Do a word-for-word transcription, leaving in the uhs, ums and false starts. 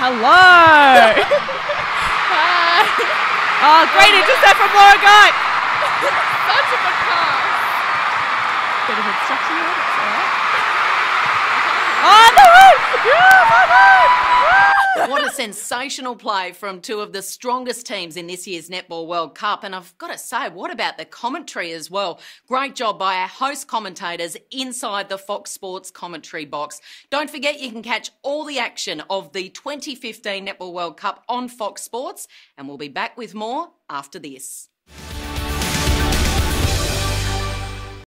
Hello. Hi. Oh, great intercept from Laura Guy. Such a good pass. Bit of obstruction there, that's all right. Oh, no! Yeah, my man! What a sensational play from two of the strongest teams in this year's Netball World Cup. And I've got to say, what about the commentary as well? Great job by our host commentators inside the Fox Sports commentary box. Don't forget you can catch all the action of the twenty fifteen Netball World Cup on Fox Sports, and we'll be back with more after this.